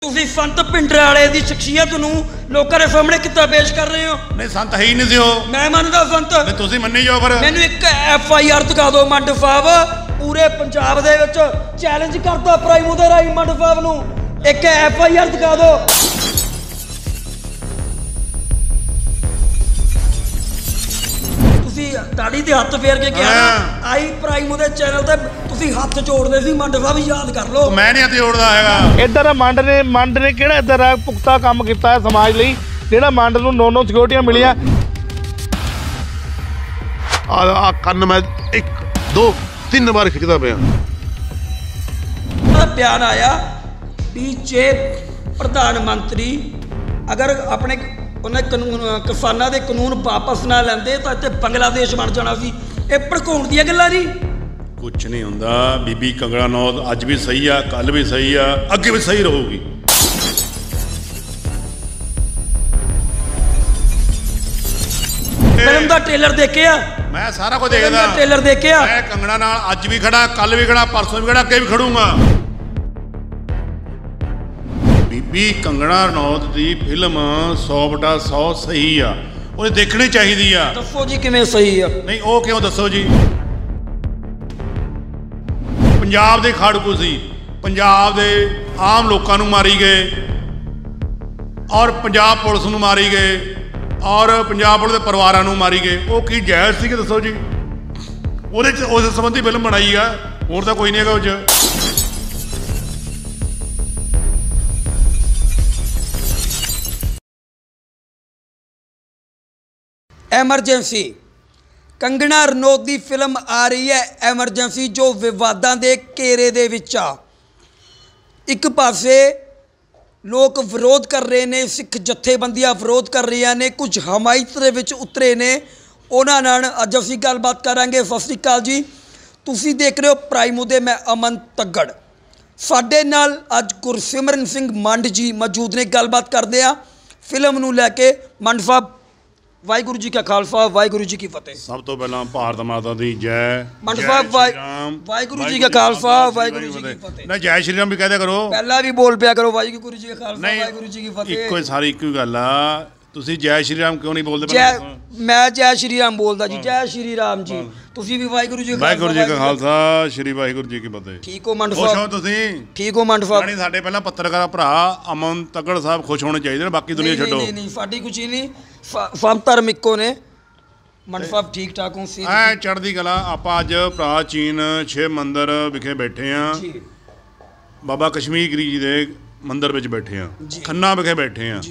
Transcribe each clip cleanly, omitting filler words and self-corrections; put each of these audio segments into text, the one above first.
ਤੁਸੀਂ ਸੰਤ ਭਿੰਡਰਾਲੇ ਦੀ ਸ਼ਖਸੀਅਤ ਨੂੰ ਲੋਕਾਂ ਦੇ ਸਾਹਮਣੇ ਕਿੱਦਾਂ ਪੇਸ਼ ਕਰ ਰਹੇ ਹੋ? ਨਹੀਂ ਸੰਤ ਹੈ ਹੀ ਨਹੀਂ ਸੀ ਉਹ। ਮੈਂ ਮੰਨਦਾ ਸੰਤ। ਨਹੀਂ ਤੁਸੀਂ ਮੰਨੀ ਜਾਓ ਫਿਰ। ਮੈਨੂੰ ਇੱਕ FIR ਦਿਖਾ ਦਿਓ ਮੰਡ ਸਾਹਿਬ, ਪੂਰੇ ਪੰਜਾਬ ਦੇ ਵਿੱਚ ਚੈਲੰਜ ਕਰਦਾ ਪ੍ਰਾਈਮੋ ਦੇ ਰਾਈ ਮੰਡ ਸਾਹਿਬ ਨੂੰ, ਇੱਕ FIR ਦਿਖਾ ਦਿਓ। ਤੁਸੀਂ ਦਾੜੀ ਤੇ ਹੱਥ ਫੇਰ ਕੇ ਕਿਹਾ ਨਾ ਆਈ ਪ੍ਰਾਈਮੋ ਦੇ ਚੈਨਲ ਤੇ ਤੁਸੀਂ ਹੱਥ ਜੋੜਦੇ ਸੀ ਮੰਡ ਸਾਹਿਬ, ਯਾਦ ਕਰ ਲਓ। ਮੈਂ ਨਹੀਂ ਹੱਥ ਜੋੜਦਾ ਹੈਗਾ। ਇੱਧਰ ਮੰਡ ਨੇ ਕਿਹੜਾ ਇੱਧਰ ਆ ਪੁਖਤਾ ਕੰਮ ਕੀਤਾ ਹੈ ਸਮਾਜ ਲਈ, ਜਿਹੜਾ ਮੰਡ ਨੂੰ 9 ਸਿਕਿਉਰਟੀਆਂ ਮਿਲੀਆਂ। ਆ ਕੰਨ ਮੈਂ 1 2 3 ਵਾਰ ਖਿੱਚਦਾ ਪਿਆ। ਬਿਆਨ ਆਇਆ ਵੀ ਜੇ ਪ੍ਰਧਾਨ ਮੰਤਰੀ ਅਗਰ ਆਪਣੇ ਉਹਨੇ ਕਾਨੂੰਨ ਕਿਸਾਨਾਂ ਦੇ ਕਾਨੂੰਨ ਵਾਪਸ ਨਾ ਲੈਂਦੇ ਤਾਂ ਇੱਥੇ ਬੰਗਲਾਦੇਸ਼ ਬਣ ਜਾਣਾ ਸੀ। ਇਹ ਭੜਕਾਉਣ ਦੀਆਂ ਗੱਲਾਂ ਨਹੀਂ। ਕੁਛ ਨਹੀਂ ਹੁੰਦਾ। ਬੀਬੀ ਕੰਗਣਾ ਨੌਦ ਅੱਜ ਵੀ ਸਹੀ ਆ, ਕੱਲ ਵੀ ਸਹੀ ਆ, ਅੱਗੇ ਵੀ ਸਹੀ ਰਹੂਗੀ। ਫਿਲਮ ਦਾ ਟ੍ਰੇਲਰ ਦੇਖਿਆ? ਮੈਂ ਸਾਰਾ ਕੁਝ ਦੇਖਦਾ। ਟ੍ਰੇਲਰ ਦੇਖਿਆ? ਮੈਂ ਕੰਗਣਾ ਨਾਲ ਅੱਜ ਵੀ ਖੜਾ, ਕੱਲ ਵੀ ਖੜਾ, ਪਰਸੋਂ ਵੀ ਖੜਾ, ਅੱਗੇ ਵੀ ਖੜੂੰਗਾ। ਬੀਬੀ ਕੰਗਣਾ ਰਣੌਤ ਦੀ ਫਿਲਮ 100/100 ਸਹੀ ਆ, ਉਹਨੇ ਦੇਖਣੀ ਚਾਹੀਦੀ ਆ। ਦੱਸੋ ਜੀ ਕਿਵੇਂ ਸਹੀ ਆ? ਨਹੀਂ ਉਹ ਕਿਉਂ ਦੱਸੋ ਜੀ। ਪੰਜਾਬ ਦੇ ਖਾੜਕੂ ਸੀ, ਪੰਜਾਬ ਦੇ ਆਮ ਲੋਕਾਂ ਨੂੰ ਮਾਰੀ ਗਏ ਔਰ ਪੰਜਾਬ ਪੁਲਿਸ ਨੂੰ ਮਾਰੀ ਗਏ ਔਰ ਪੰਜਾਬ ਪੁਲਿਸ ਦੇ ਪਰਿਵਾਰਾਂ ਨੂੰ ਮਾਰੀ ਗਏ। ਉਹ ਕੀ ਜਾਇਜ਼ ਸੀ ਕਿ ਦੱਸੋ ਜੀ। ਉਹਦੇ 'ਚ ਉਸ ਸੰਬੰਧੀ ਫਿਲਮ ਬਣਾਈ ਆ, ਹੋਰ ਤਾਂ ਕੋਈ ਨਹੀਂ ਹੈਗਾ ਉਹ 'ਚ। ਐਮਰਜੈਂਸੀ ਕੰਗਣਾ ਰਣੌਤ ਦੀ ਫਿਲਮ ਆ ਰਹੀ ਹੈ ਐਮਰਜੈਂਸੀ, ਜੋ ਵਿਵਾਦਾਂ ਦੇ ਘੇਰੇ ਦੇ ਵਿੱਚ ਆ। ਇੱਕ ਪਾਸੇ ਲੋਕ ਵਿਰੋਧ ਕਰ ਰਹੇ ਨੇ, ਸਿੱਖ ਜਥੇਬੰਦੀਆਂ ਵਿਰੋਧ ਕਰ ਰਹੀਆਂ ਨੇ, ਕੁਝ ਹਮਾਇਤ ਦੇ ਵਿੱਚ ਉਤਰੇ ਨੇ, ਉਹਨਾਂ ਨਾਲ ਅੱਜ ਅਸੀਂ ਗੱਲਬਾਤ ਕਰਾਂਗੇ। ਸਤਿ ਸ਼੍ਰੀ ਅਕਾਲ ਜੀ, ਤੁਸੀਂ ਦੇਖ ਰਹੇ ਹੋ ਪ੍ਰਾਈਮੋ ਦੇ, ਮੈਂ ਅਮਨ ਤੱਗੜ। ਸਾਡੇ ਨਾਲ ਅੱਜ ਗੁਰਸਿਮਰਨ ਸਿੰਘ ਮੰਡ ਜੀ ਮੌਜੂਦ ਨੇ, ਗੱਲਬਾਤ ਕਰਦੇ ਆ ਫਿਲਮ ਨੂੰ ਲੈ ਕੇ। ਮੰਡ ਸਾਹਿਬ, ਵਾਹਿਗੁਰੂ ਜੀ ਕਾ ਖਾਲਸਾ, ਵਾਹਿਗੁਰੂ ਜੀ ਕੀ ਫਤਿਹ। ਸਭ ਤੋਂ ਪਹਿਲਾਂ ਭਾਰਤ ਮਾਤਾ ਦੀ ਜੈ। ਮੰਡ ਸਾਹਿਬ, ਵਾਹਿਗੁਰੂ ਜੀ ਕਾ ਖਾਲਸਾ, ਵਾਹਿਗੁਰੂ ਜੀ ਕੀ ਫਤਿਹ। ਨਾ ਜੈ ਸ਼੍ਰੀ ਰਾਮ ਵੀ ਕਹਿ ਦਿਆ ਕਰੋ, ਪਹਿਲਾਂ ਵੀ ਬੋਲ ਪਿਆ ਕਰੋ ਵਾਹਿਗੁਰੂ ਜੀ ਕਾ ਖਾਲਸਾ, ਵਾਹਿਗੁਰੂ ਜੀ ਕੀ ਫਤਿਹ। ਇੱਕੋ ਸਾਰੀ ਇੱਕੋ ਹੀ ਗੱਲ ਆ। ਤੁਸੀਂ ਜੈ ਸ਼੍ਰੀ ਰਾਮ ਕਿਉਂ ਨਹੀਂ ਬੋਲਦੇ? ਮੈਂ ਜੈ ਸ਼੍ਰੀ ਰਾਮ ਬੋਲਦਾ ਜੀ, ਜੈ ਸ਼੍ਰੀ ਰਾਮ ਜੀ। ਤੁਸੀਂ ਵੀ ਵਾਹਿਗੁਰੂ ਜੀ ਕਾ ਖਾਲਸਾ, ਸ਼੍ਰੀ ਵਾਹਿਗੁਰੂ ਜੀ ਕੀ ਫਤਿਹ। ਠੀਕ ਹੋ ਮੰਡ ਸਾਹਿਬ? ਖੁਸ਼ ਹੋ ਤੁਸੀਂ? ਠੀਕ ਹੋ ਮੰਡ ਸਾਹਿਬ? ਨਹੀਂ, ਸਾਡੇ ਪਹਿਲਾਂ ਪੱਤਰਕਾਰ ਭਰਾ ਅਮਨ ਤੱਗੜ ਸਾਹਿਬ ਖੁਸ਼ ਹੋਣੇ ਚਾਹੀਦੇ ਨੇ, ਬਾਕੀ ਦੁਨੀਆ ਛੱਡੋ। ਨਹੀਂ ਸਾਡੀ ਕੁਝ ਹੀ ਨਹੀਂ, ਸਭ ਧਰਮ ਇੱਕੋ ਨੇ। ਮੰਡ ਸਾਹਿਬ ਠੀਕ ਠਾਕ ਹੋ? ਐ ਚੜ੍ਹਦੀ ਕਲਾ। ਆਪਾਂ ਅੱਜ ਪ੍ਰਾਚੀਨ 6 ਮੰਦਿਰ ਵਿਖੇ ਬੈਠੇ ਆ। ਬਾਬਾ ਕਸ਼ਮੀਰ ਗਿਰੀ ਜੀ ਦੇ ਮੰਦਿਰ ਵਿੱਚ ਬੈਠੇ ਆ, ਖੰਨਾ ਵਿਖੇ ਬੈਠੇ ਆ।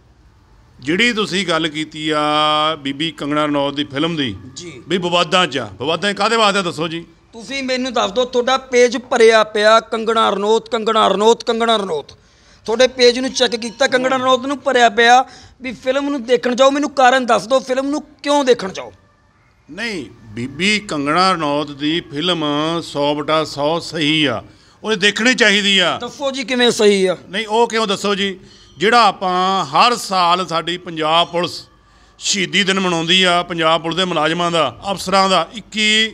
ਜਿਹੜੀ ਤੁਸੀਂ ਗੱਲ ਕੀਤੀ ਆ ਬੀਬੀ ਕੰਗਣਾ ਰਣੌਤ ਦੀ ਫਿਲਮ ਦੀ ਵੀ ਵਿਵਾਦਾਂ 'ਚ ਆ, ਵਿਵਾਦਾਂ ਕਾਹਦੇ ਵਾਸਤੇ ਦੱਸੋ ਜੀ। ਤੁਸੀਂ ਮੈਨੂੰ ਦੱਸ ਦਿਓ, ਤੁਹਾਡਾ ਪੇਜ ਭਰਿਆ ਪਿਆ ਕੰਗਣਾ ਰਣੌਤ, ਕੰਗਣਾ ਰਣੌਤ, ਕੰਗਣਾ ਰਣੌਤ। ਤੁਹਾਡੇ ਪੇਜ ਨੂੰ ਚੈੱਕ ਕੀਤਾ, ਕੰਗਣਾ ਰਣੌਤ ਨੂੰ ਭਰਿਆ ਪਿਆ ਵੀ ਫਿਲਮ ਨੂੰ ਦੇਖਣ ਜਾਓ। ਮੈਨੂੰ ਕਾਰਨ ਦੱਸ ਦਿਓ, ਫਿਲਮ ਨੂੰ ਕਿਉਂ ਦੇਖਣ ਜਾਓ? ਨਹੀਂ, ਬੀਬੀ ਕੰਗਣਾ ਰਣੌਤ ਦੀ ਫਿਲਮ 100/100 ਸਹੀ ਆ, ਉਹਨੇ ਦੇਖਣੀ ਚਾਹੀਦੀ ਆ। ਦੱਸੋ ਜੀ ਕਿਵੇਂ ਸਹੀ ਆ? ਨਹੀਂ ਉਹ ਕਿਉਂ ਦੱਸੋ ਜੀ। ਜਿਹੜਾ ਆਪਾਂ ਹਰ ਸਾਲ ਸਾਡੀ ਪੰਜਾਬ ਪੁਲਿਸ ਸ਼ਹੀਦੀ ਦਿਨ ਮਨਾਉਂਦੀ ਆ, ਪੰਜਾਬ ਪੁਲਿਸ ਦੇ ਮੁਲਾਜ਼ਮਾਂ ਦਾ, ਅਫਸਰਾਂ ਦਾ 21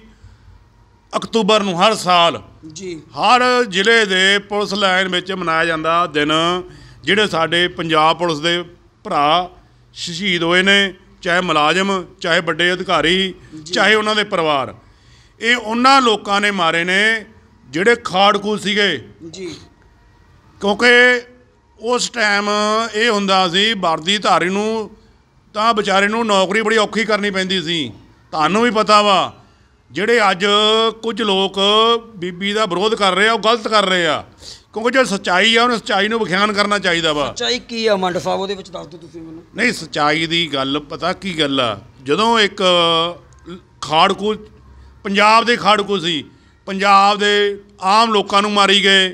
ਅਕਤੂਬਰ ਨੂੰ ਹਰ ਸਾਲ ਜੀ ਹਰ ਜ਼ਿਲ੍ਹੇ ਦੇ ਪੁਲਿਸ ਲਾਈਨ ਵਿੱਚ ਮਨਾਇਆ ਜਾਂਦਾ ਦਿਨ। ਜਿਹੜੇ ਸਾਡੇ ਪੰਜਾਬ ਪੁਲਿਸ ਦੇ ਭਰਾ ਸ਼ਹੀਦ ਹੋਏ ਨੇ, ਚਾਹੇ ਮੁਲਾਜ਼ਮ, ਚਾਹੇ ਵੱਡੇ ਅਧਿਕਾਰੀ, ਚਾਹੇ ਉਹਨਾਂ ਦੇ ਪਰਿਵਾਰ, ਇਹ ਉਹਨਾਂ ਲੋਕਾਂ ਨੇ ਮਾਰੇ ਨੇ ਜਿਹੜੇ ਖਾੜਕੂ ਸੀਗੇ ਜੀ। ਕਿਉਂਕਿ ਉਸ ਟਾਈਮ ਇਹ ਹੁੰਦਾ ਸੀ ਵਰਦੀਧਾਰੀ ਨੂੰ ਤਾਂ ਵਿਚਾਰੇ ਨੂੰ ਨੌਕਰੀ ਬੜੀ ਔਖੀ ਕਰਨੀ ਪੈਂਦੀ ਸੀ। ਤੁਹਾਨੂੰ ਵੀ ਪਤਾ ਵਾ, ਜਿਹੜੇ ਅੱਜ ਕੁਝ ਲੋਕ ਬੀਬੀ ਦਾ ਵਿਰੋਧ ਕਰ ਰਹੇ ਆ, ਉਹ ਗਲਤ ਕਰ ਰਹੇ ਆ। ਕਿਉਂਕਿ ਜੋ ਸੱਚਾਈ ਆ, ਉਹਨੂੰ ਸੱਚਾਈ ਨੂੰ ਵਿਖਿਆਨ ਕਰਨਾ ਚਾਹੀਦਾ ਵਾ। ਸੱਚਾਈ ਕੀ ਆ ਮੰਡ ਸਾਹਿਬ, ਉਹਦੇ ਵਿੱਚ ਦੱਸ ਦਿਓ ਤੁਸੀਂ ਮੈਨੂੰ। ਨਹੀਂ, ਸੱਚਾਈ ਦੀ ਗੱਲ ਪਤਾ ਕੀ ਗੱਲ ਆ। ਜਦੋਂ ਇੱਕ ਖਾੜਕੂ, ਪੰਜਾਬ ਦੇ ਖਾੜਕੂ ਸੀ, ਪੰਜਾਬ ਦੇ ਆਮ ਲੋਕਾਂ ਨੂੰ ਮਾਰੀ ਗਏ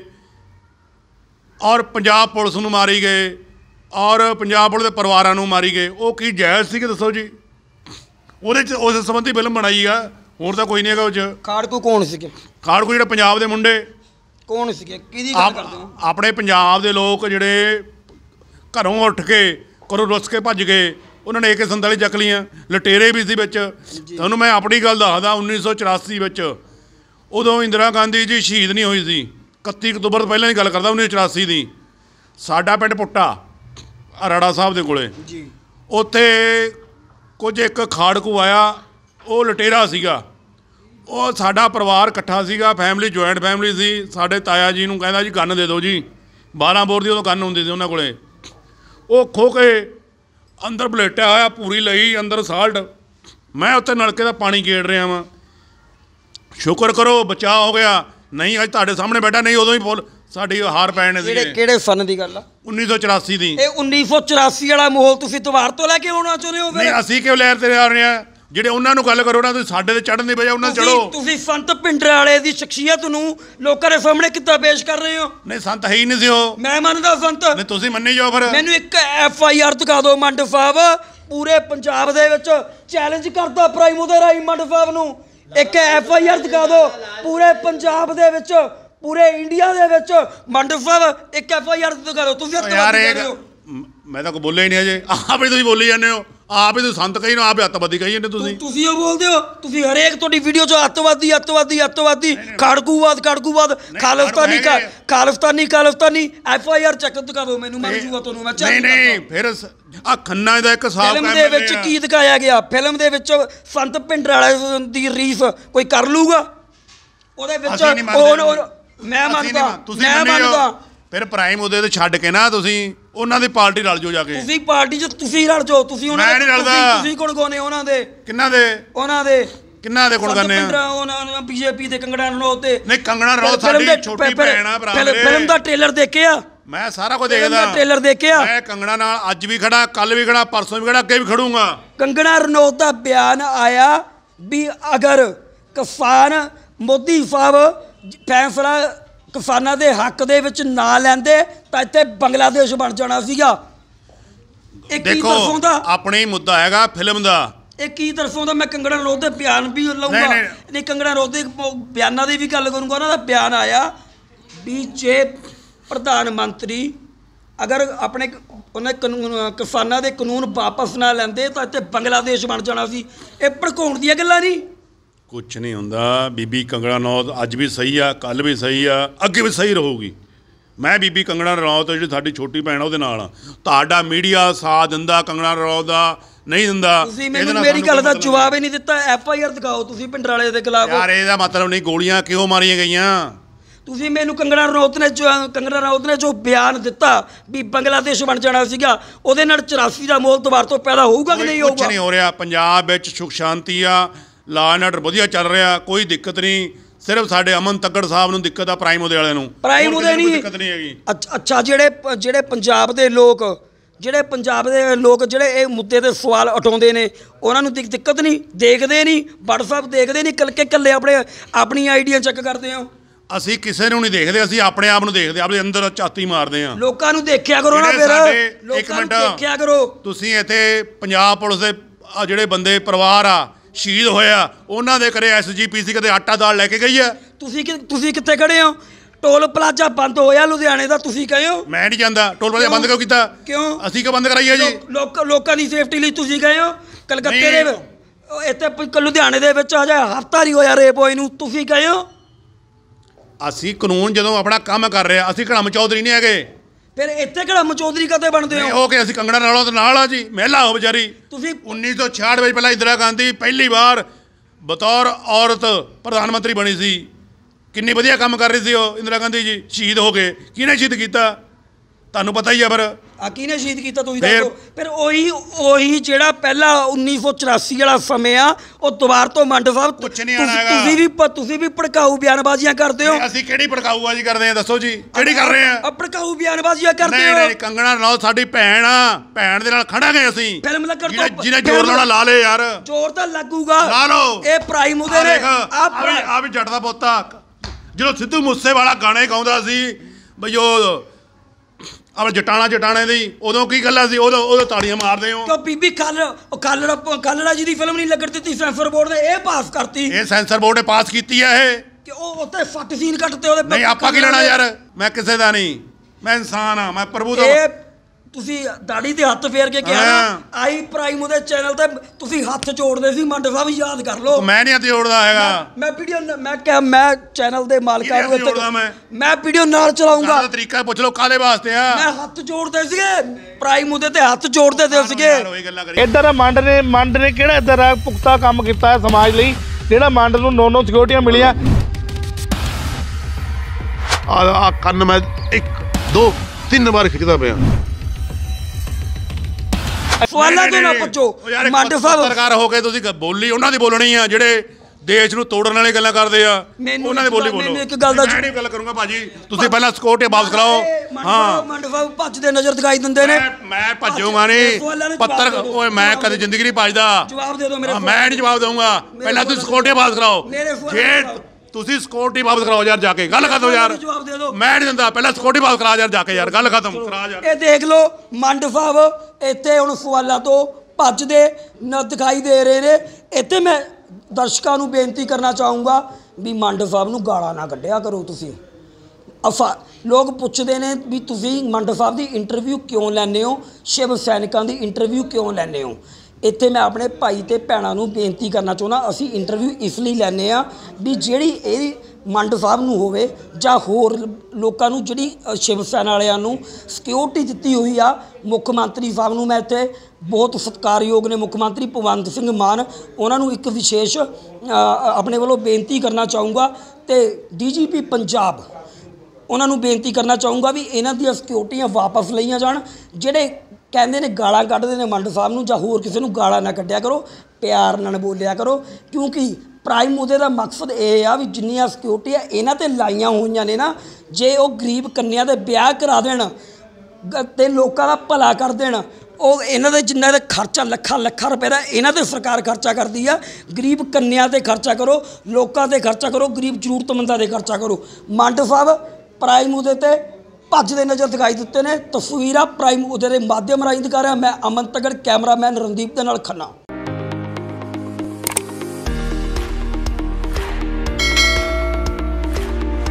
ਔਰ ਪੰਜਾਬ ਪੁਲਿਸ ਨੂੰ ਮਾਰੀ ਗਏ ਔਰ ਪੰਜਾਬ ਪੁਲਿਸ ਦੇ ਪਰਿਵਾਰਾਂ ਨੂੰ ਮਾਰੀ ਗਏ। ਉਹ ਕੀ ਜਾਇਜ਼ ਸੀ ਕਿ ਦੱਸੋ ਜੀ। ਉਹਦੇ 'ਚ ਉਸ ਸੰਬੰਧੀ ਫਿਲਮ ਬਣਾਈ ਆ, ਹੋਰ ਤਾਂ ਕੋਈ ਨਹੀਂ ਹੈਗਾ ਉਹ 'ਚ। ਖਾੜਕੂ ਕੌਣ ਸੀਗੇ? ਖਾੜਕੂ ਜਿਹੜੇ ਪੰਜਾਬ ਦੇ ਮੁੰਡੇ ਕੌਣ ਸੀਗੇ? ਕਿਹਦੀ ਗੱਲ ਕਰਦੇ ਹੋ? ਆਪਣੇ ਪੰਜਾਬ ਦੇ ਲੋਕ ਜਿਹੜੇ ਘਰੋਂ ਉੱਠ ਕੇ, ਘਰੋਂ ਰੁੱਸ ਕੇ ਭੱਜ ਗਏ, ਉਹਨਾਂ ਨੇ AK-47 ਚੱਕ ਲਈਆਂ। ਲਟੇਰੇ ਵੀ ਸੀ ਵਿੱਚ। ਤੁਹਾਨੂੰ ਮੈਂ ਆਪਣੀ ਗੱਲ ਦੱਸਦਾ, 1984 ਵਿੱਚ ਉਦੋਂ ਇੰਦਰਾ ਗਾਂਧੀ ਜੀ ਸ਼ਹੀਦ ਨਹੀਂ ਹੋਈ ਸੀ। 31 ਅਕਤੂਬਰ ਤੋਂ ਪਹਿਲਾਂ ਦੀ ਗੱਲ ਕਰਦਾ, 1984 ਦੀ। ਸਾਡਾ ਪਿੰਡ ਪੁੱਟਾ ਰਾੜਾ ਸਾਹਿਬ ਦੇ ਕੋਲੇ ਜੀ। ਉੱਥੇ ਕੁਝ ਇੱਕ ਖਾੜਕੂ ਆਇਆ, ਉਹ ਲਟੇਰਾ ਸੀਗਾ। ਉਹ ਸਾਡਾ ਪਰਿਵਾਰ ਇਕੱਠਾ ਸੀਗਾ, ਫੈਮਿਲੀ ਜੁਆਇੰਟ ਫੈਮਿਲੀ ਸੀ। ਸਾਡੇ ਤਾਇਆ ਜੀ ਨੂੰ ਕਹਿੰਦਾ ਜੀ ਗੰਨ ਦੇ ਦਿਓ ਜੀ, 12 ਬੋਰ ਦੀ ਉਦੋਂ ਗੰਨ ਹੁੰਦੀ ਸੀ ਉਹਨਾਂ ਕੋਲੇ। ਉਹ ਖੋ ਕੇ ਅੰਦਰ ਬਲੇਟਿਆ ਹੋਇਆ, ਪੂਰੀ ਲਈ ਅੰਦਰ ਸਾਲਟ। ਮੈਂ ਉੱਥੇ ਨਲਕੇ ਦਾ ਪਾਣੀ ਗੇੜ ਰਿਹਾ ਵਾਂ, ਸ਼ੁਕਰ ਕਰੋ ਬਚਾਅ ਹੋ ਗਿਆ, ਨਹੀਂ ਅੱਜ ਤੁਹਾਡੇ ਸਾਹਮਣੇ ਬੈਠਾ, ਨਹੀਂ ਉਦੋਂ ਹੀ ਫੁੱਲ ਸਾਡੀ ਹਾਰ ਪੈਣੇ ਸੀਗੇ। ਕਿਹੜੇ ਸਨ ਦੀ ਗੱਲ ਆ? 1984 ਦੀ। ਇਹ 1984 ਵਾਲਾ ਮਾਹੌਲ ਤੁਸੀਂ ਦੁਬਾਰ ਤੋਂ ਲੈ ਕੇ ਆਉਣਾ ਚਾਹੁੰਦੇ ਹੋ? ਨਹੀਂ, ਅਸੀਂ ਕਿਉਂ ਲਹਿਰ ਤੇ ਆ ਰਹੇ ਹਾਂ? ਜਿਹੜੇ ਉਹਨਾਂ ਨੂੰ ਗੱਲ ਕਰੋ ਨਾ, ਤੁਸੀਂ ਸਾਡੇ ਤੇ ਚੜ੍ਹਨ ਦੀ ਬਜਾਏ ਉਹਨਾਂ ਤੇ ਚੜੋ। ਤੁਸੀਂ ਸੰਤ ਭਿੰਡਰਾਲੇ ਦੀ ਸ਼ਖਸੀਅਤ ਨੂੰ ਲੋਕਾਂ ਦੇ ਸਾਹਮਣੇ ਕਿੱਦਾਂ ਪੇਸ਼ ਕਰ ਰਹੇ ਹੋ? ਨਹੀਂ, ਸੰਤ ਹੈ ਹੀ ਨਹੀਂ ਸੀ ਉਹ। ਮੈਂ ਮੰਨਦਾ ਸੰਤ। ਨਹੀਂ, ਤੁਸੀਂ ਮੰਨੀ ਜਾਓ ਫਿਰ। ਮੈਨੂੰ ਇੱਕ FIR ਦਿਖਾ ਦਿਓ ਮੰਡ ਸਾਹਿਬ, ਪੂਰੇ ਪੰਜਾਬ ਦੇ ਵਿੱਚ ਚੈਲੰਜ ਕਰਦਾ ਪ੍ਰਾਈਮ ਉਹਦੇ ਰਾਈ ਮੰਡ ਸਾਹਿਬ ਨੂੰ। ਇੱਕ FIR ਦਿਖਾ ਦਿਓ ਪੂਰੇ ਪੰਜਾਬ ਦੇ ਵਿੱਚ, ਪੂਰੇ ਇੰਡੀਆ ਦੇ ਵਿੱਚ। ਮੰਡ ਸਾਹਿਬ ਇੱਕ FIR ਦਿਖਾ ਦਿਓ। ਤੁਸੀਂ ਯਾਰ ਮੈਂ ਤਾਂ ਕੋਈ ਬੋਲਿਆ ਹੀ ਨਹੀਂ ਅਜੇ, ਆਪ ਹੀ ਤੁਸੀਂ ਬੋਲੀ ਜਾਂਦੇ ਹੋ। ਆਪ ਹੀ ਤੁਸੀਂ ਸੰਤ ਕਹੀ ਨਾ, ਆਪ ਹੀ ਅੱਤਵਾਦੀ ਕਹੀ ਜਾਂਦੇ ਤੁਸੀਂ ਉਹ ਬੋਲਦੇ ਹੋ। ਤੁਸੀਂ ਹਰੇਕ ਤੁਹਾਡੀ ਵੀਡੀਓ 'ਚ ਅੱਤਵਾਦੀ ਖਾੜਕੂਵਾਦ ਖਾਲਿਸਤਾਨੀ FIR ਚੱਕ ਦਿਖਾ ਦਿਓ ਮੈਨੂੰ, ਮੰਨ ਜੂਗਾ ਤੁਹਾਨੂੰ ਮੈਂ। ਨਹੀਂ ਫਿਰ ਆ ਖੰਨਾ ਦਾ ਇੱਕ ਸਾਫ ਫਿਲਮ ਦੇ ਵਿੱਚ ਕੀ ਦਿਖਾਇਆ ਗਿਆ? ਫਿਲਮ ਦੇ ਵਿੱਚ ਸੰਤ ਭਿੰਡਰਾਲੇ ਦੀ ਰੀਸ ਕੋਈ ਕਰ ਲੂਗਾ ਉਹਦੇ ਵਿੱਚ? ਮੈਂ ਮੰਨਦਾ। ਫਿਰ ਪ੍ਰਾਈਮ ਉਹਦੇ ਤੇ ਛੱਡ ਕੇ ਨਾ ਤੁਸੀਂ ਉਹਨਾਂ ਦੀ ਪਾਰਟੀ ਰਲ ਜਾਓ ਜਾ ਕੇ। ਤੁਸੀਂ ਪਾਰਟੀ 'ਚ ਤੁਸੀਂ ਰਲ ਜਾਓ। ਤੁਸੀਂ ਉਹਨਾਂ ਮੈਂ ਨਹੀਂ ਰਲਦਾ। ਤੁਸੀਂ ਗੁਣ ਗਾਉਂਦੇ ਉਹਨਾਂ ਦੇ। ਕਿੰਨਾਂ ਦੇ? ਉਹਨਾਂ ਦੇ। ਕਿੰਨਾਂ ਦੇ ਗੁਣ ਗਾਉਂਦੇ ਆ? ਉਹਨਾਂ BJP ਦੇ ਕੰਗਣਾ ਰਣੌਤ ਤੇ। ਨਹੀਂ, ਕੰਗਣਾ ਰਣੌਤ ਸਾਡੀ ਛੋਟੀ ਭੈਣ ਆ ਭਰਾ ਮੇਰੇ। ਫਿਲਮ ਦਾ ਟ੍ਰੇਲਰ ਦੇਖਿਆ ਮੈਂ, ਸਾਰਾ ਕੁਝ ਦੇਖਦਾ। ਟ੍ਰੇਲਰ ਦੇਖਿਆ ਮੈਂ ਕੰਗਣਾ ਨਾਲ ਅੱਜ ਵੀ ਖੜਾ, ਕੱਲ ਵੀ ਖੜਾ, ਪਰਸੋਂ ਵੀ ਖੜਾ, ਅੱਗੇ ਵੀ ਖੜੂੰਗਾ। ਕੰਗਣਾ ਰਣੌਤ ਦਾ ਬਿਆਨ ਆਇਆ ਵੀ ਅਗਰ ਕਿਸਾਨ ਮੋਦੀ ਸਾਹਿਬ ਫੈਸਲਾ ਕਿਸਾਨਾਂ ਦੇ ਹੱਕ ਦੇ ਵਿੱਚ ਨਾ ਲੈਂਦੇ ਤਾਂ ਇੱਥੇ ਬੰਗਲਾਦੇਸ਼ ਬਣ ਜਾਣਾ ਸੀਗਾ। ਇਹ ਕੀ ਦਰਸਾਉਂਦਾ? ਆਪਣਾ ਹੀ ਮੁੱਦਾ ਹੈਗਾ ਫਿਲਮ ਦਾ। ਇਹ ਕੀ ਦਰਸਾਉਂਦਾ? ਮੈਂ ਕੰਗਣਾ ਰਣੌਤ ਦੇ ਬਿਆਨ ਵੀ ਲਊਂਗਾ। ਨਹੀਂ, ਕੰਗਣਾ ਰਣੌਤ ਦੇ ਬਿਆਨਾਂ ਦੀ ਵੀ ਗੱਲ ਕਰੂੰਗਾ। ਉਹਨਾਂ ਦਾ ਬਿਆਨ ਆਇਆ ਵੀ ਜੇ ਪ੍ਰਧਾਨ ਮੰਤਰੀ ਅਗਰ ਆਪਣੇ ਉਹਨੇ ਕਿਸਾਨਾਂ ਦੇ ਕਾਨੂੰਨ ਵਾਪਸ ਨਾ ਲੈਂਦੇ ਤਾਂ ਇੱਥੇ ਬੰਗਲਾਦੇਸ਼ ਬਣ ਜਾਣਾ ਸੀ। ਇਹ ਭੜਕਾਉਣ ਦੀਆਂ ਗੱਲਾਂ ਨਹੀਂ। ਕੁਛ ਨਹੀਂ ਹੁੰਦਾ। ਬੀਬੀ ਕੰਗਣਾ ਰਣੌਤ ਅੱਜ ਵੀ ਸਹੀ ਆ, ਕੱਲ ਵੀ ਸਹੀ ਆ, ਅੱਗੇ ਵੀ ਸਹੀ ਰਹੂਗੀ। ਮੈਂ ਬੀਬੀ ਕੰਗਣਾ ਰਣੌਤ ਜਿਹੜੀ ਸਾਡੀ ਛੋਟੀ ਭੈਣ ਉਹਦੇ ਨਾਲ ਆ। ਤੁਹਾਡਾ ਮੀਡੀਆ ਸਾਥ ਦਿੰਦਾ ਕੰਗਣਾ ਰਣੌਤ ਦਾ, ਨਹੀਂ ਦਿੰਦਾ। ਤੁਸੀਂ ਮੈਨੂੰ ਮੇਰੀ ਗੱਲ ਦਾ ਜਵਾਬ ਹੀ ਨਹੀਂ ਦਿੱਤਾ। FIR ਦਿਖਾਓ ਤੁਸੀਂ ਭਿੰਡਰਾਲੇ ਦੇ ਖਿਲਾਫ। ਯਾਰ ਇਹਦਾ ਮਤਲਬ ਨਹੀਂ ਗੋਲੀਆਂ ਕਿਉਂ ਮਾਰੀਆਂ ਗਈਆਂ। ਤੁਸੀਂ ਮੈਨੂੰ ਕੰਗਣਾ ਰਣੌਤ ਨੇ ਜੋ ਬਿਆਨ ਦਿੱਤਾ ਵੀ ਬੰਗਲਾਦੇਸ਼ ਬਣ ਜਾਣਾ ਸੀਗਾ, ਉਹਦੇ ਨਾਲ 84 ਦਾ ਮਾਹੌਲ ਦੁਬਾਰਾ ਤੋਂ ਪੈਦਾ ਹੋਊਗਾ ਕਿ ਨਹੀਂ ਹੋਊਗਾ? ਕੁਛ ਨਹੀਂ ਹੋ ਰਿਹਾ। ਪੰਜਾਬ ਵਿੱਚ ਸੁਖ ਸ਼ਾਂਤੀ ਆ, ਲਾ ਐਂਡ ਆਰਡਰ ਵਧੀਆ ਚੱਲ ਰਿਹਾ, ਕੋਈ ਦਿੱਕਤ ਨਹੀਂ। ਸਿਰਫ ਸਾਡੇ ਅਮਨ ਤੱਕੜ ਸਾਹਿਬ ਨੂੰ ਦਿੱਕਤ ਆ, ਪ੍ਰਾਈਮ ਉਹਦੇ ਵਾਲਿਆਂ ਨੂੰ। ਪ੍ਰਾਈਮ ਉਹਦੇ ਨਹੀਂ ਦਿੱਕਤ ਨਹੀਂ ਹੈਗੀ। ਅੱਛਾ, ਜਿਹੜੇ ਪੰਜਾਬ ਦੇ ਲੋਕ ਜਿਹੜੇ ਇਹ ਮੁੱਦੇ ਤੇ ਸਵਾਲ ਉਠਾਉਂਦੇ ਨੇ ਉਹਨਾਂ ਨੂੰ ਦਿੱਕਤ ਨਹੀਂ? ਦੇਖਦੇ ਨਹੀਂ? WhatsApp ਦੇਖਦੇ ਨਹੀਂ? ਇਕੱਲੇ ਆਪਣੀ ਆਈਡੀਆਂ ਚੈੱਕ ਕਰਦੇ ਹੋ? ਅਸੀਂ ਕਿਸੇ ਨੂੰ ਨਹੀਂ ਦੇਖਦੇ, ਅਸੀਂ ਆਪਣੇ ਆਪ ਨੂੰ ਦੇਖਦੇ, ਆਪਣੇ ਅੰਦਰ ਝਾਤੀ ਮਾਰਦੇ ਆ। ਲੋਕਾਂ ਨੂੰ ਦੇਖਿਆ ਕਰੋ ਨਾ ਫਿਰ। ਇੱਕ ਮਿੰਟ ਦੇਖਿਆ ਕਰੋ। ਤੁਸੀਂ ਇੱਥੇ ਪੰਜਾਬ ਪੁਲਿਸ ਦੇ ਜਿਹੜੇ ਬੰਦੇ ਪਰਿਵਾਰ ਆ ਸ਼ਹੀਦ ਹੋਇਆ, ਉਹਨਾਂ ਦੇ ਘਰੇ SGPC ਕਦੇ ਆਟਾ ਦਾਲ ਲੈ ਕੇ ਗਈ ਆ? ਤੁਸੀਂ ਕਿੱਥੇ ਖੜੇ ਹੋ? ਟੋਲ ਪਲਾਜ਼ਾ ਬੰਦ ਹੋਇਆ ਲੁਧਿਆਣੇ ਦਾ, ਤੁਸੀਂ ਕਹੇ ਹੋ? ਮੈਂ ਨਹੀਂ ਜਾਂਦਾ। ਟੋਲ ਪਲਾਜ਼ਾ ਬੰਦ ਕਿਉਂ ਕੀਤਾ? ਕਿਉਂ? ਅਸੀਂ ਕਿਉਂ ਬੰਦ ਕਰਾਈਏ ਜੀ? ਲੋਕਾਂ ਦੀ ਸੇਫਟੀ ਲਈ ਤੁਸੀਂ ਕਹੇ ਹੋ। ਕਲਕੱਤੇ ਦੇ ਇੱਥੇ ਲੁਧਿਆਣੇ ਦੇ ਵਿੱਚ ਹਜੇ ਹਫ਼ਤਾ ਨਹੀਂ ਹੋਇਆ ਰੇਪ ਹੋਏ ਨੂੰ, ਤੁਸੀਂ ਕਹੇ ਹੋ? ਅਸੀਂ ਕਾਨੂੰਨ ਜਦੋਂ ਆਪਣਾ ਕੰਮ ਕਰ ਰਿਹਾ, ਅਸੀਂ ਘੜਮ ਚੌਧਰੀ ਨਹੀਂ ਹੈਗੇ। ਫਿਰ ਇੱਥੇ ਕਿਹੜਾ ਮਚੌਧਰੀ ਕਦੇ ਬਣਦੇ ਹੋ? ਉਹ ਕਿ ਅਸੀਂ ਕੰਗਣਾ ਰਣੌਤ ਨਾਲ ਆ ਜੀ, ਮਹਿਲਾ ਹੋ ਵਿਚਾਰੀ। ਤੁਸੀਂ 1966 ਵਿੱਚ ਪਹਿਲਾਂ ਇੰਦਰਾ ਗਾਂਧੀ ਪਹਿਲੀ ਵਾਰ ਬਤੌਰ ਔਰਤ ਪ੍ਰਧਾਨ ਮੰਤਰੀ ਬਣੀ ਸੀ। ਕਿੰਨੀ ਵਧੀਆ ਕੰਮ ਕਰ ਰਹੀ ਸੀ ਉਹ ਇੰਦਰਾ ਗਾਂਧੀ ਜੀ। ਸ਼ਹੀਦ ਹੋ ਗਏ। ਕਿਹਨੇ ਸ਼ਹੀਦ ਕੀਤਾ ਤੁਹਾਨੂੰ ਪਤਾ ਹੀ ਆ। ਫਿਰ ਕਿਹਨੇ ਸ਼ਹੀਦ ਕੀਤਾ ਤੁਸੀਂ ਦੱਸੋ? ਫਿਰ ਉਹੀ ਜਿਹੜਾ ਪਹਿਲਾਂ 1984 ਵਾਲਾ ਸਮੇਂ ਆ, ਉਹ ਦੁਬਾਰ ਤੋਂ ਮੰਡ ਸਾਹਿਬ ਤੁਸੀਂ ਵੀ ਭੜਕਾਊ ਬਿਆਨਬਾਜ਼ੀਆਂ ਕਰਦੇ ਹੋ। ਅਸੀਂ ਕਿਹੜੀ ਭੜਕਾਊਬਾਜ਼ੀ ਕਰਦੇ ਆ ਦੱਸੋ ਜੀ? ਕਿਹੜੀ ਕਰ ਰਹੇ ਆ? ਭੜਕਾਊ ਬਿਆਨਬਾਜ਼ੀਆਂ ਕਰਦੇ ਹੋ। ਨਹੀਂ, ਕੰਗਣਾ ਰਣੌਤ ਸਾਡੀ ਭੈਣ ਆ, ਭੈਣ ਦੇ ਨਾਲ ਖੜਾਂਗੇ ਅਸੀਂ। ਫਿਲਮ ਲੱਗਣ ਤੋਂ ਜਿਹਨੇ ਜ਼ੋਰ ਲਾਉਣਾ ਲਾ ਲੇ ਯਾਰ। ਜ਼ੋਰ ਤਾਂ ਲੱਗੂਗਾ। ਲਾ ਲਓ। ਇਹ ਪ੍ਰਾਈਮ ਉਹਦੇ ਨੇ ਆ ਵੀ ਜੱਟ ਦਾ ਪੋਤਾ। ਜਦੋਂ ਸਿੱਧੂ ਮੂਸੇਵਾਲਾ ਗਾਣੇ ਗਾਉਂਦਾ ਸੀ ਬਈ ਉਹ ਆਪਣੇ ਜਟਾਣਾ ਦੀ, ਉਦੋਂ ਕੀ ਗੱਲਾਂ ਸੀ? ਉਦੋਂ ਤਾੜੀਆਂ ਮਾਰਦੇ ਹੋ। ਕਿਉਂ ਬੀਬੀ ਖਾਲੜਾ ਜੀ ਦੀ ਫਿਲਮ ਨਹੀਂ ਲੱਗਣ ਦਿੱਤੀ ਸੈਂਸਰ ਬੋਰਡ ਨੇ? ਇਹ ਪਾਸ ਕਰਤੀ। ਇਹ ਸੈਂਸਰ ਬੋਰਡ ਨੇ ਪਾਸ ਕੀਤੀ ਆ ਇਹ ਕਿ ਉਹ ਉੱਤੇ ਫੱਟ ਸੀਨ ਕੱਟਤੇ ਉਹਦੇ। ਨਹੀਂ, ਆਪਾਂ ਕੀ ਲੈਣਾ ਯਾਰ? ਮੈਂ ਕਿਸੇ ਦਾ ਨਹੀਂ, ਮੈਂ ਇਨਸਾਨ ਆ, ਮੈਂ ਪ੍ਰਭੂ ਦਾ। ਤੁਸੀਂ ਦਾੜੀ ਤੇ ਹੱਥ ਫੇਰ ਕੇ ਕਿਹਾ ਨਾ ਆਈ ਪ੍ਰਾਈਮ ਉਹਦੇ ਚੈਨਲ ਤੇ ਤੁਸੀਂ ਹੱਥ ਜੋੜਦੇ ਸੀ ਮੰਡ ਸਾਹਿਬ ਯਾਦ ਕਰ ਲਓ। ਮੈਂ ਨਹੀਂ ਹੱਥ ਜੋੜਦਾ ਹੈਗਾ। ਮੈਂ ਵੀਡੀਓ ਮੈਂ ਕਿਹਾ ਮੈਂ ਚੈਨਲ ਦੇ ਮਾਲਕਾਂ ਨੂੰ ਜੋੜਦਾ ਮੈਂ ਵੀਡੀਓ ਨਾਲ ਚਲਾਉਂਗਾ। ਤਰੀਕਾ ਪੁੱਛ ਲਓ ਕਾਹਦੇ ਵਾਸਤੇ ਆ। ਮੈਂ ਹੱਥ ਜੋੜਦੇ ਸੀਗੇ ਪ੍ਰਾਈਮ ਉਹਦੇ ਤੇ ਹੱਥ ਜੋੜਦੇ ਤੇ ਸੀਗੇ। ਇੱਧਰ ਮੰਡ ਨੇ ਕਿਹੜਾ ਇੱਧਰ ਆ ਪੁਖਤਾ ਕੰਮ ਕੀਤਾ ਹੈ ਸਮਾਜ ਲਈ ਜਿਹੜਾ ਮੰਡ ਨੂੰ 9 ਸਿਕਿਉਰਟੀਆਂ ਮਿਲੀਆਂ। ਆ ਕੰਨ ਮੈਂ 1 2 3 ਵਾਰ ਖਿੱਚਦਾ ਪਿਆ। ਸਵਾਲਾਂ ਤੋਂ ਨਾ ਪੁੱਛੋ ਮੰਡ ਸਾਹਿਬ। ਪੱਤਰਕਾਰ ਹੋ ਕੇ ਤੁਸੀਂ ਬੋਲੀ ਉਹਨਾਂ ਦੀ ਬੋਲਣੀ ਆ ਜਿਹੜੇ ਦੇਸ਼ ਨੂੰ ਤੋੜਨ ਵਾਲੇ ਗੱਲਾਂ ਕਰਦੇ ਆ ਉਹਨਾਂ ਦੀ ਬੋਲੀ ਬੋਲੋ। ਮੈਨੂੰ ਇੱਕ ਗੱਲ ਦਾ ਮੈਂ ਗੱਲ ਕਰੂੰਗਾ ਭਾਜੀ ਤੁਸੀਂ ਪਹਿਲਾਂ ਸਿਕਿਉਰਟੀ ਵਾਪਸ ਕਰਾਓ। ਹਾਂ ਮੰਡ ਸਾਹਿਬ ਭੱਜਦੇ ਨਜ਼ਰ ਦਿਖਾਈ ਦਿੰਦੇ ਨੇ। ਮੈਂ ਭੱਜੂਗਾ ਨਹੀਂ ਪੱਤਰ ਓਏ ਮੈਂ ਕਦੇ ਜ਼ਿੰਦਗੀ ਨਹੀਂ ਭੱਜਦਾ। ਜਵਾਬ ਦੇ ਦਿਓ ਮੇਰੇ। ਮੈਂ ਨਹੀਂ ਜਵਾਬ ਦਊਂਗਾ। ਪਹਿਲਾਂ ਤੁਸੀਂ ਸਿਕਿਉਰਟੀ ਵਾਪਸ ਕਰਾਓ। ਜੇ ਤੁਸੀਂ ਸਿਕਿਉਰਟੀ ਵਾਪਸ ਕਰਾਓ ਯਾਰ ਜਾ ਕੇ ਗੱਲ ਖਤਮ ਯਾਰ। ਮੈਂ ਨਹੀਂ ਦਿੰਦਾ ਪਹਿਲਾਂ ਸਿਕਿਉਰਟੀ ਵਾਪਸ ਕਰਾ ਯਾਰ ਜਾ ਕੇ ਯਾਰ ਗੱਲ ਖਤਮ ਕਰਾ ਯਾਰ। ਇਹ ਦੇਖ ਲਓ ਮੰਡ ਸਾਹਿਬ ਇੱਥੇ ਹੁਣ ਸਵਾਲਾਂ ਤੋਂ ਭੱਜਦੇ ਨਾ ਦਿਖਾਈ ਦੇ ਰਹੇ ਨੇ। ਇੱਥੇ ਮੈਂ ਦਰਸ਼ਕਾਂ ਨੂੰ ਬੇਨਤੀ ਕਰਨਾ ਚਾਹੂੰਗਾ ਵੀ ਮੰਡ ਸਾਹਿਬ ਨੂੰ ਗਾਲਾਂ ਨਾ ਕੱਢਿਆ ਕਰੋ ਤੁਸੀਂ। ਲੋਕ ਪੁੱਛਦੇ ਨੇ ਵੀ ਤੁਸੀਂ ਮੰਡ ਸਾਹਿਬ ਦੀ ਇੰਟਰਵਿਊ ਕਿਉਂ ਲੈਂਦੇ ਹੋ, ਸ਼ਿਵ ਸੈਨਿਕਾਂ ਦੀ ਇੰਟਰਵਿਊ ਕਿਉਂ ਲੈਂਦੇ ਹੋ। ਇੱਥੇ ਮੈਂ ਆਪਣੇ ਭਾਈ ਤੇ ਭੈਣਾਂ ਨੂੰ ਬੇਨਤੀ ਕਰਨਾ ਚਾਹੁੰਦਾ ਅਸੀਂ ਇੰਟਰਵਿਊ ਇਸ ਲਈ ਲੈਂਦੇ ਹਾਂ ਵੀ ਜਿਹੜੀ ਇਹ ਮੰਡ ਸਾਹਿਬ ਨੂੰ ਹੋਵੇ ਜਾਂ ਹੋਰ ਲੋਕਾਂ ਨੂੰ ਜਿਹੜੀ ਸ਼ਿਵ ਸੈਨਾ ਵਾਲਿਆਂ ਨੂੰ ਸਿਕਿਉਰਿਟੀ ਦਿੱਤੀ ਹੋਈ ਆ। ਮੁੱਖ ਮੰਤਰੀ ਸਾਹਿਬ ਨੂੰ ਮੈਂ ਇੱਥੇ ਬਹੁਤ ਸਤਿਕਾਰਯੋਗ ਨੇ ਮੁੱਖ ਮੰਤਰੀ ਭਗਵੰਤ ਸਿੰਘ ਮਾਨ ਉਹਨਾਂ ਨੂੰ ਇੱਕ ਵਿਸ਼ੇਸ਼ ਆਪਣੇ ਵੱਲੋਂ ਬੇਨਤੀ ਕਰਨਾ ਚਾਹੂੰਗਾ ਤੇ DGP ਪੰਜਾਬ ਉਹਨਾਂ ਨੂੰ ਬੇਨਤੀ ਕਰਨਾ ਚਾਹੂੰਗਾ ਵੀ ਇਹਨਾਂ ਦੀਆਂ ਸਿਕਿਉਰਟੀਆਂ ਵਾਪਸ ਲਈਆਂ ਜਾਣ। ਜਿਹੜੇ ਕਹਿੰਦੇ ਨੇ ਗਾਲਾਂ ਕੱਢਦੇ ਨੇ ਮੰਡ ਸਾਹਿਬ ਨੂੰ ਜਾਂ ਹੋਰ ਕਿਸੇ ਨੂੰ ਗਾਲਾਂ ਨਾ ਕੱਢਿਆ ਕਰੋ, ਪਿਆਰ ਨਾਲ ਬੋਲਿਆ ਕਰੋ ਕਿਉਂਕਿ ਪ੍ਰਾਈਮ ਉਹਦੇ ਦਾ ਮਕਸਦ ਇਹ ਆ ਵੀ ਜਿੰਨੀਆਂ ਸਿਕਿਉਰਟੀ ਆ ਇਹਨਾਂ ਤੇ ਲਾਈਆਂ ਹੋਈਆਂ ਨੇ ਨਾ ਜੇ ਉਹ ਗਰੀਬ ਕੰਨਿਆਂ ਦੇ ਵਿਆਹ ਕਰਾ ਦੇਣ ਤੇ ਲੋਕਾਂ ਦਾ ਭਲਾ ਕਰ ਦੇਣ ਉਹ ਇਹਨਾਂ ਦੇ ਜਿੰਨਾ ਦਾ ਖਰਚਾ ਲੱਖਾਂ ਰੁਪਏ ਦਾ ਇਹਨਾਂ ਤੇ ਸਰਕਾਰ ਖਰਚਾ ਕਰਦੀ ਆ। ਗਰੀਬ ਕੰਨਿਆਂ ਤੇ ਖਰਚਾ ਕਰੋ, ਲੋਕਾਂ ਤੇ ਖਰਚਾ ਕਰੋ, ਗਰੀਬ ਜ਼ਰੂਰਤਮੰਦਾਂ ਦੇ ਖਰਚਾ ਕਰੋ। ਮੰਡ ਸਾਹਿਬ ਪ੍ਰਾਈਮ ਉਹਦੇ ਤੇ ਭੱਜਦੇ ਨਜ਼ਰ ਦਿਖਾਈ ਦਿੱਤੇ ਨੇ। ਤਸਵੀਰਾਂ ਪ੍ਰਾਈਮ ਉਹਦੇ ਦੇ ਮਾਧਿਅਮ ਰਾਹੀਂ ਦਿਖਾ ਰਿਹਾ। ਮੈਂ ਅਮਨ ਤਗੜ ਕੈਮਰਾਮੈਨ ਰਣਦੀਪ ਦੇ ਨਾਲ ਖੰਨਾ।